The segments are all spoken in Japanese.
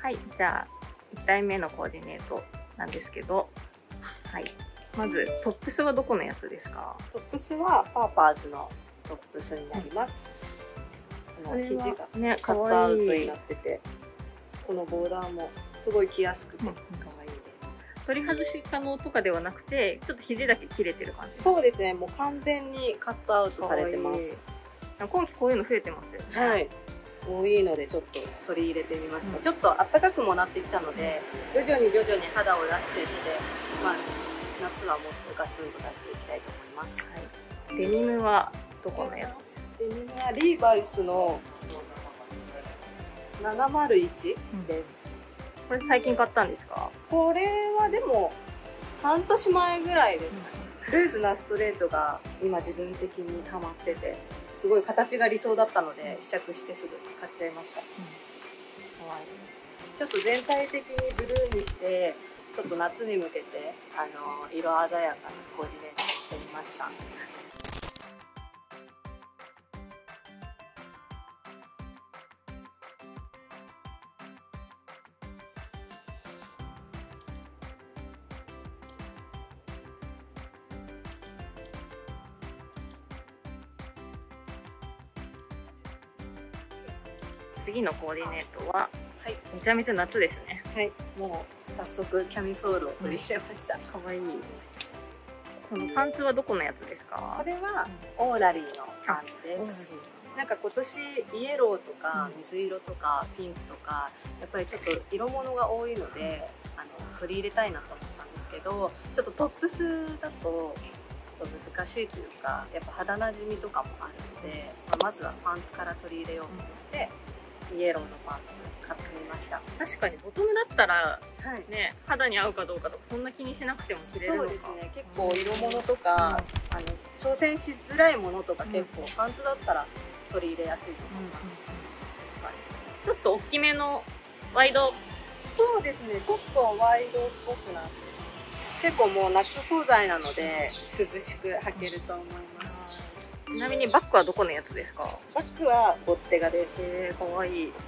はい、じゃあ1体目のコーディネートなんですけど、はい、まずトップスはどこのやつですか？ トップスはパーパーズのトップスになります。生地がね、 カットアウトになってて、このボーダーもすごい着やすくて可愛いです。 取り外し可能とかではなくて、ちょっと肘だけ切れてる感じ。 そうですね、もう完全にカットアウトされてます。 今季こういうの増えてますよね。 はい。多いのでちょっと取り入れてみました。ちょっと暖かくもなってきたので、徐々に肌を出していって、まあ夏はもっとガツンと出していきたいと思います。 はい。デニムはどこのやつ？ デニムはリーバイスの701です。 これ最近買ったんですか？ これはでも半年前ぐらいですかね。ルーズなストレートが今自分的にハマってて、すごい形が理想だったので試着してすぐ買っちゃいました。ちょっと全体的にブルーにして、ちょっと夏に向けて色鮮やかなコーディネートしてみました。 次のコーディネートは、 はい、 めちゃめちゃ夏ですね。 はい、もう早速キャミソールを取り入れました。 可愛い。このパンツはどこのやつですか？ これはオーラリーのパンツです。なんか今年イエローとか水色とかピンクとかやっぱりちょっと色物が多いので取り入れたいなと思ったんですけど、ちょっとトップスだとちょっと難しいというか、やっぱ肌なじみとかもあるので、まずはパンツから取り入れようと思って、イエローのパンツ買ってみました。 確かにボトムだったら、ね、肌に合うかどうかとかそんな気にしなくても着れるのか。そうですね、結構色物とか、挑戦しづらいものとか結構、パンツだったら取り入れやすいと思います。確かにちょっと大きめのワイド。 そうですね、ちょっとワイドっぽくなって結構もう夏素材なので涼しく履けると思います。 ちなみにバッグはどこのやつですか？ バッグはボッテガです。 かわいい。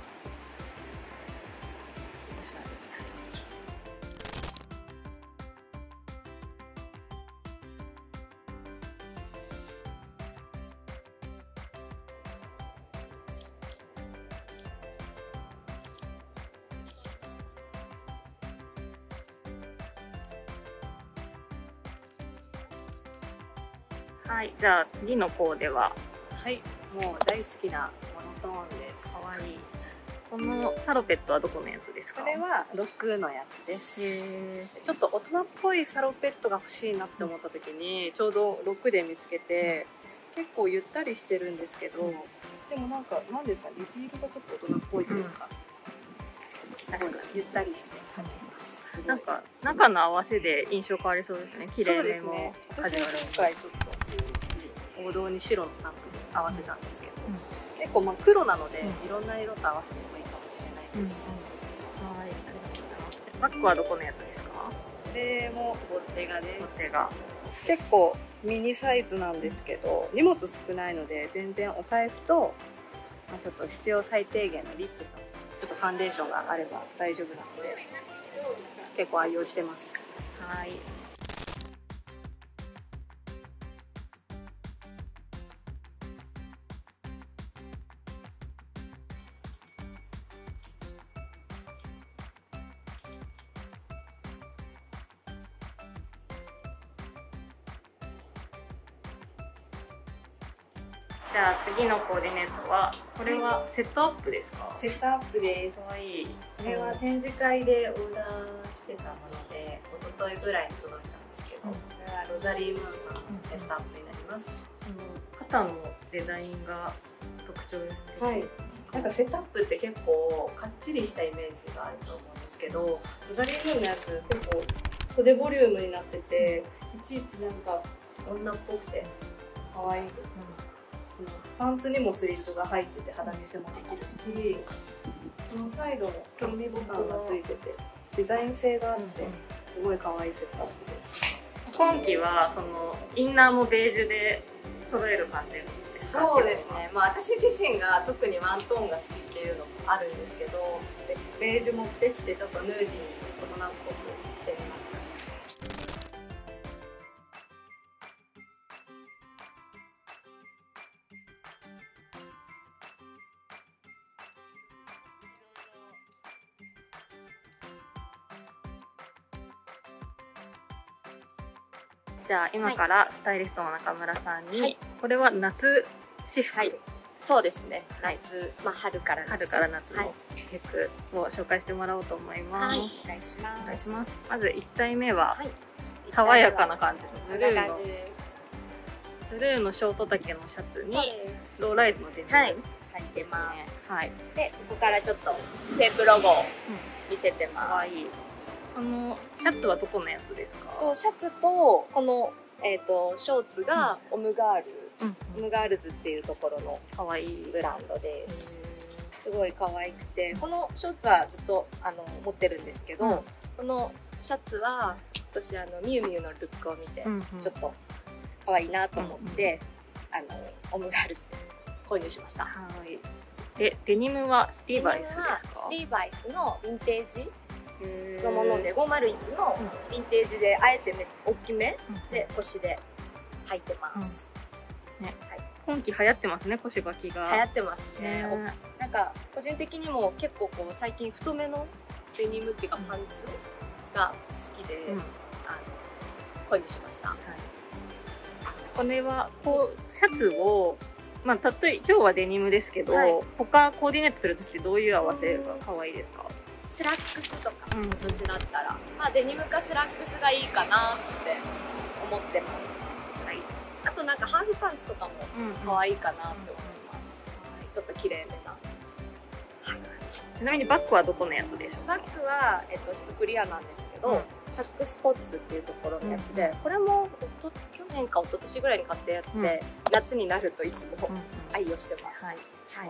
はい、じゃあ次のコーデは、 はい、もう大好きなモノトーンです。 かわいい。このサロペットはどこのやつですか？ これは6のやつです。ちょっと大人っぽいサロペットが欲しいなって思った時にちょうど6で見つけて、結構ゆったりしてるんですけど、でもなんか何ですか、ディティールがちょっと大人っぽいというか、ゆったりして履けます。 なんか中の合わせで印象変わりそうですね。綺麗めもカジュアル。今回ちょっと王道に白のタンクで合わせたんですけど、結構まあ黒なのでいろんな色と合わせてもいいかもしれないです。 はい、ありがとうございます。バッグはどこのやつですか？ これもボッテガです。 ボッテガ。 結構ミニサイズなんですけど、荷物少ないので全然お財布と、ちょっと必要最低限のリップとちょっとファンデーションがあれば大丈夫なので結構愛用してます。 はい。じゃあ次のコーディネートは、これはセットアップですか？ セットアップです。 可愛い。 これは展示会でオーダーしてたもので、一昨日ぐらいに届いたんですけど、これはロザリー・ムーンさんのセットアップになります。 肩のデザインが特徴ですね。 はい。なんかセットアップって結構かっちりしたイメージがあると思うんですけど、ロザリー・ムーンのやつ結構袖ボリュームになってて、いちいちなんか女っぽくて可愛いです。パンツにもスリットが入ってて肌見せもできるし、このサイドも切り身ボタンがついててデザイン性があってすごい可愛いセットアップです。 今季はそのインナーもベージュで揃える感じですか？ そうですね、まあ、私自身が特にワントーンが好きでいうのもあるんですけど、でベージュ持ってきてちょっとヌーディーに大人っぽくしてみました。 じゃあ今からスタイリストの中村さんに、はい、これは夏私服、はい、 そうですね、夏、まあ春から夏の服を紹介してもらおうと思います。はい、 お願いします。 お願いします。まず1体目は、はい、爽やかな感じのブルーのショート丈のシャツにローライズのデニム、 はい、入ってます。 はい。 でここからちょっとテープロゴを見せてます。 可愛い。シャツはどこのやつですか？ シャツとこのショーツがオムガールズっていうところの可愛いブランドです。すごい可愛くて、このショーツはずっと持ってるんですけど、このシャツは私ミュウミュウのルックを見てちょっと可愛いなと思ってオムガールズで購入しました。 はい。でデニムはリーバイスですか？ リーバイスのヴィンテージのもので501のヴィンテージであえて大きめで腰で履いてます。 今季流行ってますね、腰履きが。 流行ってますね。なんか個人的にも結構こう最近太めのデニムっていうかパンツが好きで購入しました。 これはこうシャツをまあ今日はデニムですけど、他コーディネートするときってどういう合わせが可愛いですか？ スラックスとか私だったら、まあデニムかスラックスがいいかなって思ってます。はい。あとなんかハーフパンツとかも可愛いかなって思います。ちょっと綺麗めな。 ちなみにバッグはどこのやつでしょうか？ バッグはちょっとクリアなんですけど、サックスポッツっていうところのやつで、これも去年か一昨年ぐらいに買ったやつで、夏になるといつも愛用してます。はい。はい。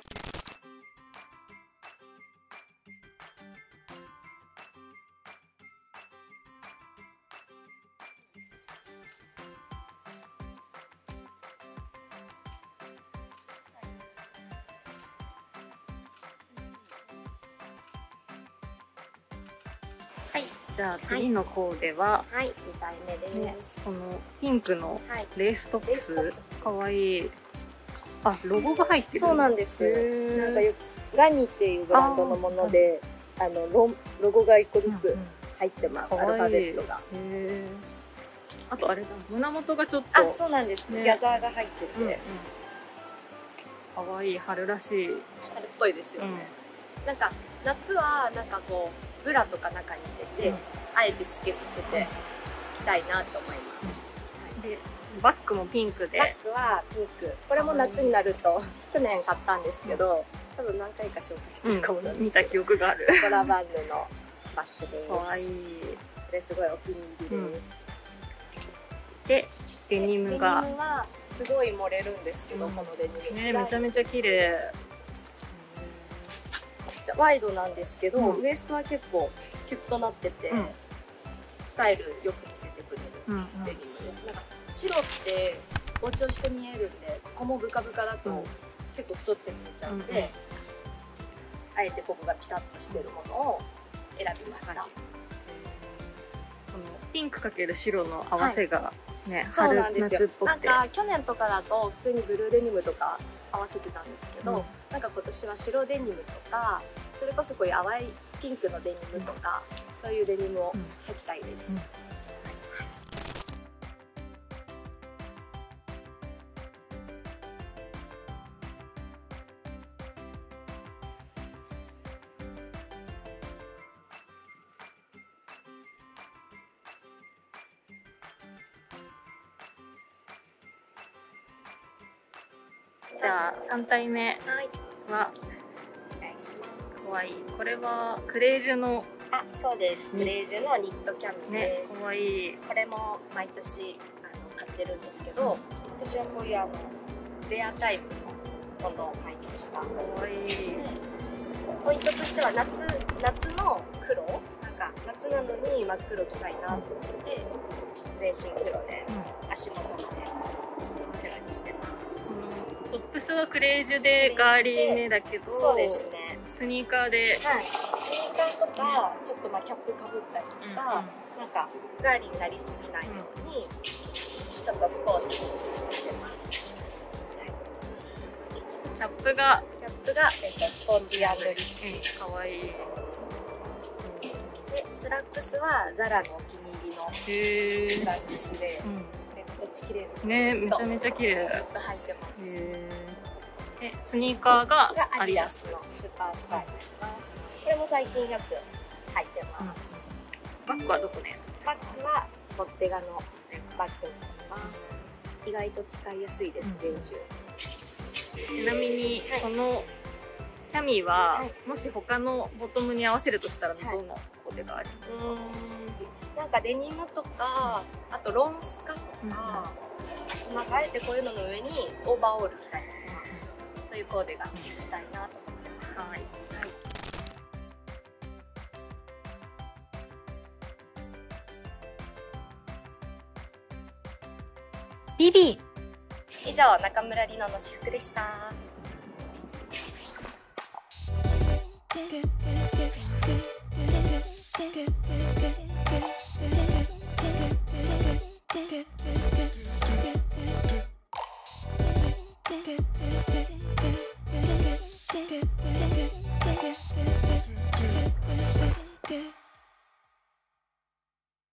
じゃあ次のコーデは、 はい、2体目です。 このピンクのレーストップス、かわいい。あ、ロゴが入ってる。 そうなんです。なんかガニっていうブランドのもので、ロゴが1個ずつ入ってます。アルファベットが。 あとあれだ、胸元がちょっと。 そうなんです。ギャザーが入ってて。 かわいい、春らしい。 春っぽいですよね。なんか夏はなんかこう。ブラとか中に入れて、あえて透けさせていきたいなと思います。 で、バッグもピンクで。 バッグはピンク。これも夏になると去年買ったんですけど、多分何回か紹介してるかもなんですけど、 見た記憶がある。 コラバンヌのバッグです。 可愛い。 これすごいお気に入りです。 で、デニムが。 デニムはすごい盛れるんですけど、このデニム。 ね、めちゃめちゃ綺麗。 ワイドなんですけど、ウエストは結構キュッとなってて、スタイルよく見せてくれるデニムです。なんか白って膨張して見えるんで、ここもブカブカだと結構太って見えちゃうんで、あえてここがピタッとしてるものを選びました。このピンク×白の合わせがね、 そうなんですよ。なんか去年とかだと普通にブルーデニムとか合わせてたんですけど、なんか今年は白デニムとか、それこそこういう淡いピンクのデニムとか、そういうデニムを履きたいです。 じゃあ3体目は、 お願いします。 かわいい。これはクレージュの。 そうです。クレージュのニットキャミで、 かわいい。 これも毎年買ってるんですけど、私はこういうレアタイプのものを買いました。かわいい。 ポイントとしては夏の黒、なんか夏なのに真っ黒着たいなと思って全身黒で、足元まで黒にしてます。 トップスはクレージュでガーリーめだけど、 そうですね。 スニーカーで、 はい、スニーカーとかちょっとキャップかぶったりとか、なんかガーリーになりすぎないように、ちょっとスポーツしてます。 キャップがスポンディ&リッチ。 かわいい。でスラックスはザラのお気に入りのスラックスで、めっちゃ綺麗ですね。めちゃめちゃ綺麗。 ずっと履いてます。 でスニーカーがアディダスのスーパースターになります。これも最近よく履いてます。 バッグはどこね？ バッグはボッテガのバッグになります。意外と使いやすいです、ベージュ。 ちなみにこのキャミはもし他のボトムに合わせるとしたらどんなコーデがありますか？ なんかデニムとか、あとロンスカとか、なんかあえてこういうのの上にオーバーオール着たりとか、そういうコーデがしたいなと思ってます。はい。 ビビ。 以上、中村里乃の私服でした。